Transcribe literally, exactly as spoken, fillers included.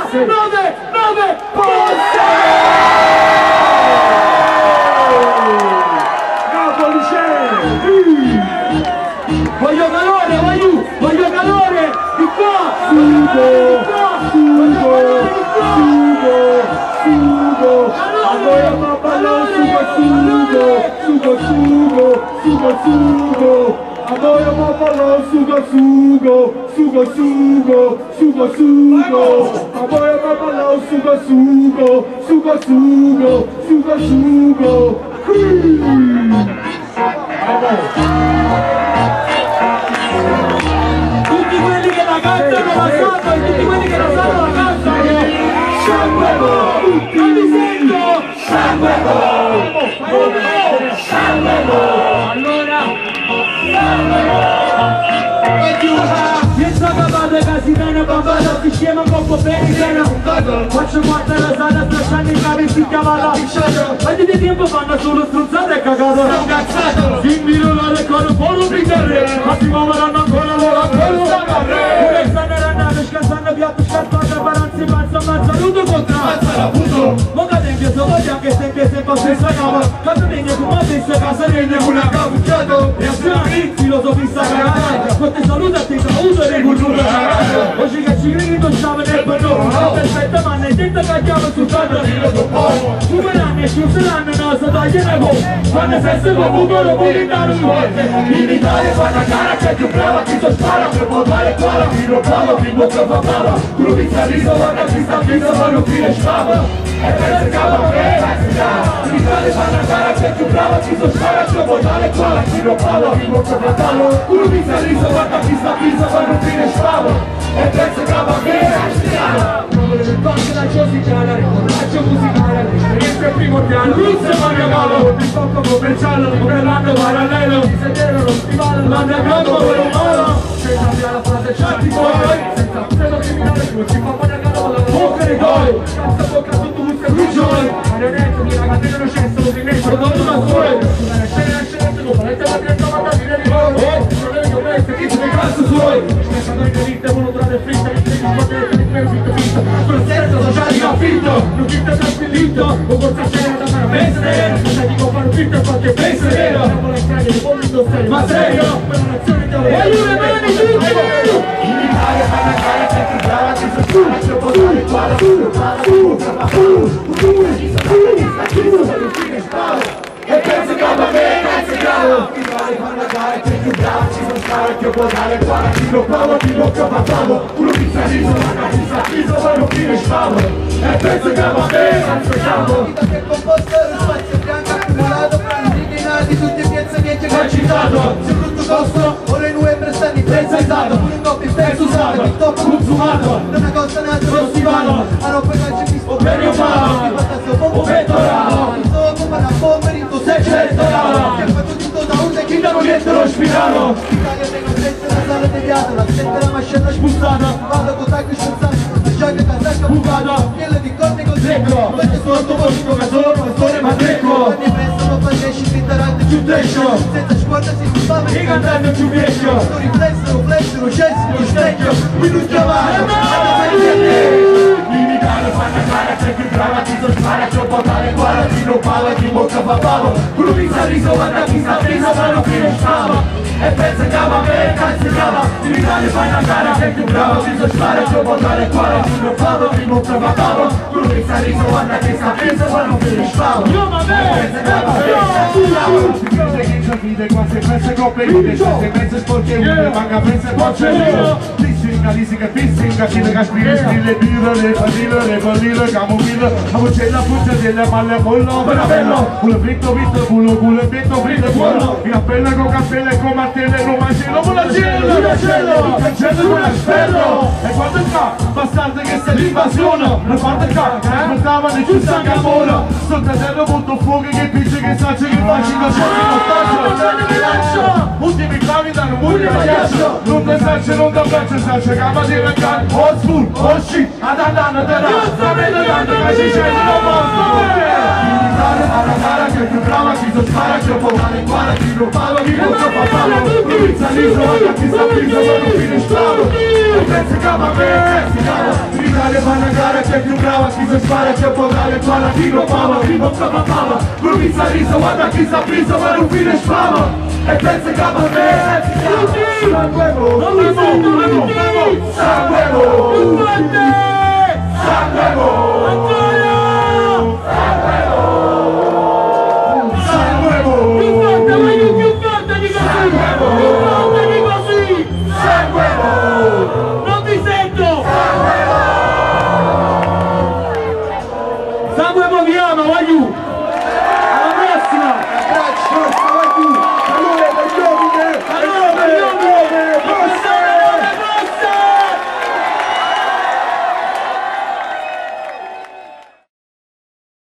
nove, nove, posse! Napoli c'è! Voglio calore, voglio, voglio calore! Di qua! Sugo! Di qua! Sugo! Sugo! Sugo! Allora papà, sugo, sugo! Sugo, sugo! Sugo, sugo! Allora papà, sugo, sugo! Sugo, sugo! Sugo, sugo! Allora papà, sugo, sugo! Sugo, sugo! Sugo, sugo! Tutti quelli che la cantano la sanno e tutti quelli che la sanno la cantano! Sangue Bo! Non mi sento! Sangue Bo! Sangue Bo! Allora! Sangue Bo! E chiusa! Piensa cavate che si viene bambata, si scema un po' bene cena. Faccio quattro la sala, stracciando i cavi si chiamata. Ma di tempo fanno solo stronzate e cagato. Sono cazzato! Si invirono le cose, polo pizzerre. Ma si muoveranno ancora loro, ancora pure stanno rannando, scansando piatto, scarpata, baranzi, panza, manza, nudo contra. Manza la puto! Moga tempio, so voglio anche se che se posso in cava. Casa regna, come avesse casa regna, una capucciato. Reazioni, filosofista cagata. Con te saluta, ti saluto. Oggi che ci credo stava nel panno. Perfetta ma ne detta che chiama sul tanto. Come l'anno e sciuseranno non si taglia la voce. Quando sei se lo buco lo puoi dare un volte. In Italia fa una gara che è più brava. Chi so spara per portare qua. Chi lo bravo, chi bocca fa brava. Provizia riso, guarda chi sta fisso, ma non fine scava. E per se cava che è in Italia fa una gara che è più brava. Chi so spara per portare qua. Chi lo bravo, chi bocca fa brava. Provizia riso, guarda chi sta fisso, ma non fine scava. E penso che va bene il banco da Ciosicana, ricordaggio musicale, l'esperienza è primordiale. Ruzza e Mariamalo, il poco commerciale, come l'anno parallelo. Si sedere lo stivale, l'andiagramma per un malo. Senza via la frase certi poi, senza pseudo criminale, più si fa panacanola. Poker e gol, cazzo bocca tutto musica cruciale. Marionette, mi ragazzi non scesso, lo rimetto, non una sola. Sulla scena, scena, non farete la mia chiamata di ricordo. Oh, non è che questo, chi se ne cazzo suoi. Spettatore che dite, uno tra le fritte, che si potete, che mi finto finto. Processo sociale che finto, non finto da spillito. Un corso scena da fare pensare. Non sai di fare finto qualche pensare. Siamo la strada di buon indostrio. Ma serio? Per una nazione di ore. Voglio le mani tutti! In Italia fa una gara che ti brava, ti so tu. Ci può dare qua la tu, la tu, la tu. Ci sono tu, sta chiuso, per un fine sparo. E penso che va bene, penso che va bene. In Italia fa una gara che ti brava, ci sono sparo. Che può dare qua la chi lo provo, chi lo prova bravo. Uno pizza riso, una pizza riso, ma non fine sparo. E penso che va bene, penso che va bene. Vita che composto è lo spazio bianco accumulato fra indignati, tutti i piazza niente che Hai citato, c'è brutto costo, ora in U E prestanti prezzato, pure un coppio spesso usato, TikTok consumato, non una cosa nata, non si vanno, a non poi calci visto, o per io mano, o pettorano, dopo ma la bomba in tu sei centorano, che faccio tutto da un chi da non niente lo spirano, Italia tengo senza la sala deviata, la sente la mascella spustata, vado con tacco scienzato, la giacca casacca bucata, pielle di corne con secco, queste sotto vostro solo pastore ma secco, anni presto non facesci fintarante più tescio, senza scuola si spava e cantando più vecchio, lo riflessero, flessero, scelsero, specchio minuti avanti in Italia fa una gara c'è più brava, chi so spara, c'ho portare qua, chi non parla, chi bocca fa pavo, uno pizza riso, guarda chi sta presa, ma non fine scava. E pensa che va bene, cazzo che va. In Italia fai una gara che è più brava, chi so spara, c'ho portare qua, chi non parla, chi bocca fa pavo, uno pizza riso, guarda chi sta presa, ma non fine scava. Io va bene, pensa che va bene, si piace che ci vide qua, se pensa coppe, se pensa sporche, uno manca pensa qua c'è io. Pissinga, lisica, pissinga, ci le caspire, stile, birra, le padille, le padille, camomilla, la punta delle malle pollo, bello, culo fritto, visto, culo, culo, fritto, fritto, buono, in appella con cappelle, con martelle, non mangiano, con la cielo, con la cielo, cancello con la sperro, e quando fa, bastardo che se l'invasione, non parte qua, che ascoltava di giusta camona, sotto terra molto fuoco, che pince, che saccia, che faccia, che sciocchi, ultimi clavi danno moglie ma ghiaccio, non te saccia, non te abbraccia, saccia, cama di ragazzi, old school, old shit, ad andare, ad andare, sta vedendo, che ci c'è, non posso, in Italia fa una gara che è più brava, chi so spara, chi può dare qua, chi non parla, chi non so papalo, pizza l'isola, chi sta pizza, ma non fine strano, e pensa che va bene, si cava, in Italia finale va una gara, c'è più brava, chi si spara c'è può dare, qua la tigro pava, primo capa pava, gruppi sa riso, guarda chi sa priso, ma non fine spava, e pensa che va bene, sangue mo, sangue mo, sangue mo, sangue mo.